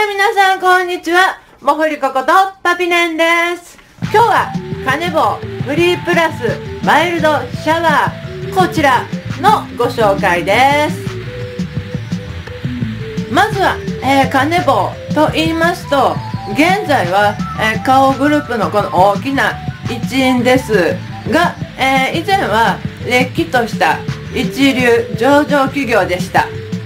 皆さんこんにちは。もふりこことパピネンです。今日はカネボウフリープラスマイルドシャワー、こちらのご紹介です。まずは、カネボウと言いますと、現在は、花王グループのこの大きな一員ですが、以前はれっきとした一流上場企業でした。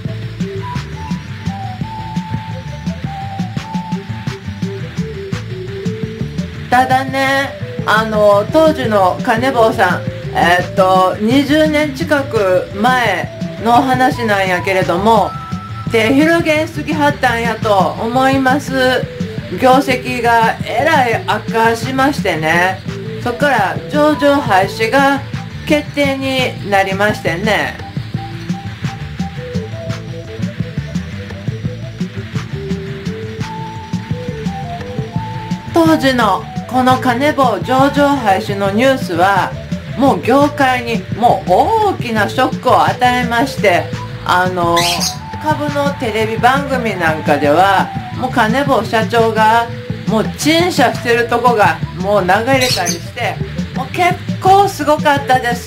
ただね、当時のカネボウさん、20年近く前の話なんやけれども、手広げすぎはったんやと思います。業績がえらい悪化しましてね、そこから上場廃止が決定になりましてね。当時のこのカネボウ上場廃止のニュースはもう業界にもう大きなショックを与えまして、株のテレビ番組なんかではもうカネボウ社長がもう陳謝してるとこがもう流れたりして、もう結構すごかったです。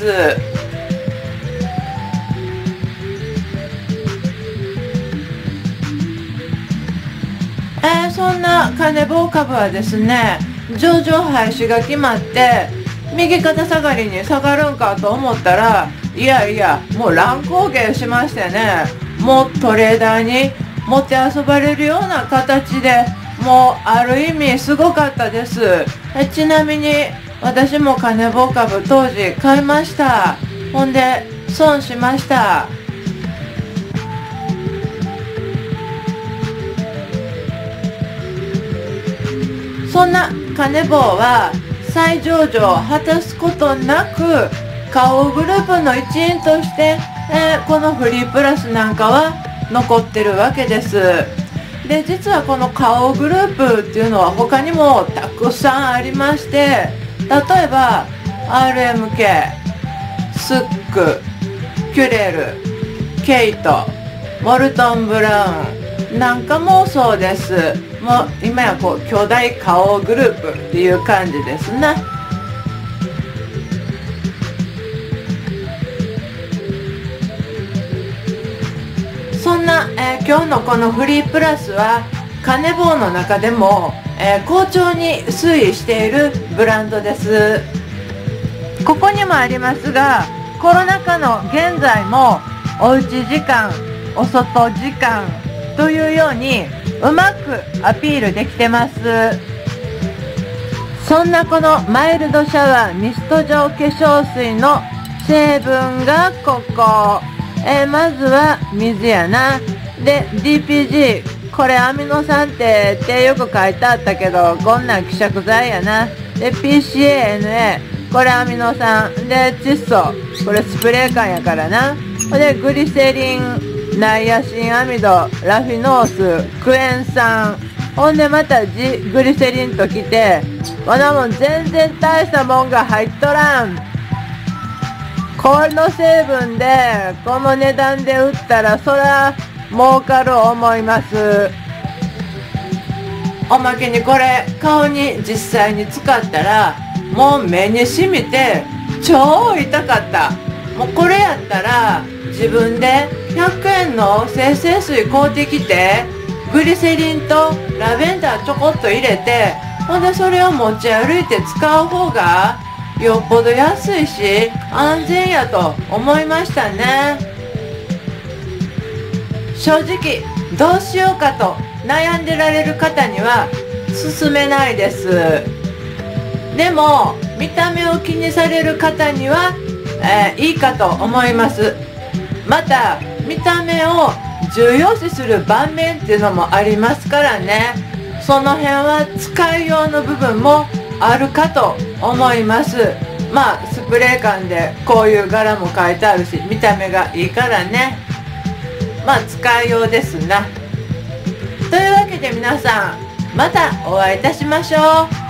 そんなカネボウ株はですね、上場廃止が決まって右肩下がりに下がるんかと思ったら、いやいやもう乱高下しましてね、もうトレーダーにもてあそばれるような形で、もうある意味すごかったです。ちなみに私もカネボウ株当時買いました。ほんで損しました。そんなカネボウは再上場を果たすことなく、花王グループの一員として、このフリープラスなんかは残ってるわけです。で、実はこの花王グループっていうのは他にもたくさんありまして、例えば RMK、スック、キュレル、ケイト、モルトンブラウンなんかもそうです。もう今やこう巨大花王グループっていう感じですね。そんな、今日のこのフリープラスはカネボウの中でも、好調に推移しているブランドです。ここにもありますが、コロナ禍の現在もおうち時間、お外時間というようにうまくアピールできてます。そんなこのマイルドシャワーミスト状化粧水の成分がここ。まずは水やな。で DPG、 これアミノ酸ってよく書いてあったけど、こんなん希釈剤やな。で PCANA、 これアミノ酸で窒素、これスプレー缶やからな。でグリセリン、ナイアシンアミド、ラフィノース、クエン酸、ほんでまたジグリセリンときて、こんなもん全然大したもんが入っとらん。この成分でこの値段で売ったらそら儲かる思います。おまけにこれ顔に実際に使ったらもう目に染みて超痛かった。もうこれやったら自分で100円の精製水買うてきて、グリセリンとラベンダーちょこっと入れて、ほんでそれを持ち歩いて使う方がよっぽど安いし安全やと思いましたね。正直どうしようかと悩んでられる方には勧めないです。でも見た目を気にされる方には、いいかと思います。また見た目を重要視する盤面っていうのもありますからね。その辺は使いようの部分もあるかと思います。まあスプレー缶でこういう柄も書いてあるし、見た目がいいからね。まあ使いようですな。というわけで皆さん、またお会いいたしましょう。